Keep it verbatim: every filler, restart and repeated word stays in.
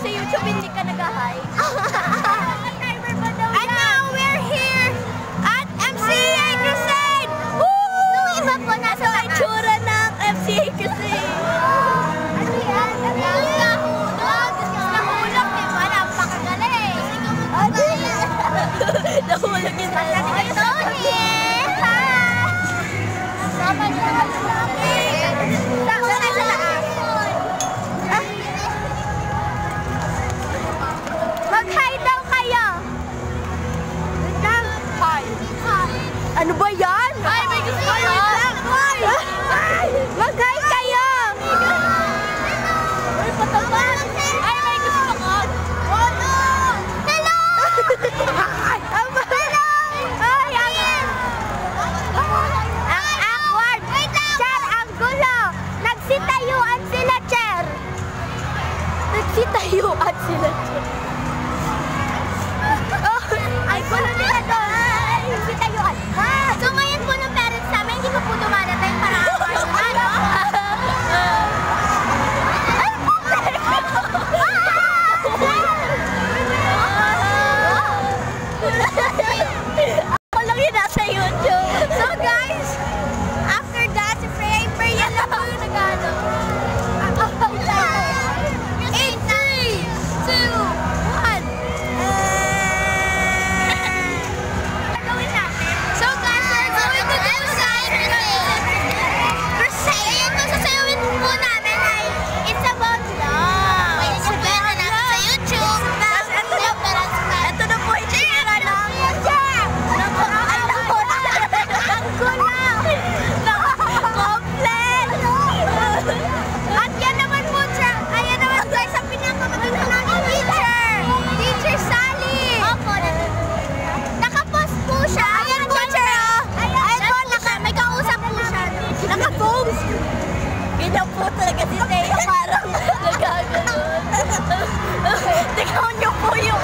YouTube, hindi ka nag-hi. And now we're here at M C A Crusade! Woo! Nung iba po nasa Ito ay tsura ng M C A Crusade. Ano yan? Nahulog! Nahulog, di ba? Napakagaling! Ano yan? Nahulog yun sa Ay, Tony! Sama niya ka sa akin! Sama na sa taas! Mag-hi daw kayo! Hi. Ano ba yan? Ay, may gusto ko! Mag-hi kayo! Ay, pataman. Ay, may gusto ko! Hello! Hello! Ay, ang... Ang awkward! Cher, ang gulo! Nagsitayuan sila, Cher! Nagsitayuan sila. Oh, ay, gulo nila doon! Nagsitayuan! So ngayon po ng parents namin, hindi ko po dumarating para awkward. Ano? Ay, Ako lang yun nasa YouTube. So guys, after that, si Freya Freya na po yung nag-ano. In three, two, one. Gagawin natin. So guys, we're going to do Crusade. Crusade. Ayun po, sasayawin po namin ay It's About Love. Pwede nyo pera natin sa YouTube. Tapos ito na po. Ito na po yung tsura ng... Ang gulo! Complex! At yan naman po siya. Ayan naman guys, ang pinakamaganda namin teacher. Teacher Sally. Opo. Nakapost po siya. Ayan po siya. Ayan po, naka, may kausap po siya. Naka-pose! Ganyan po talaga si Teo, parang nagagano'n. Tingnan niyo po yung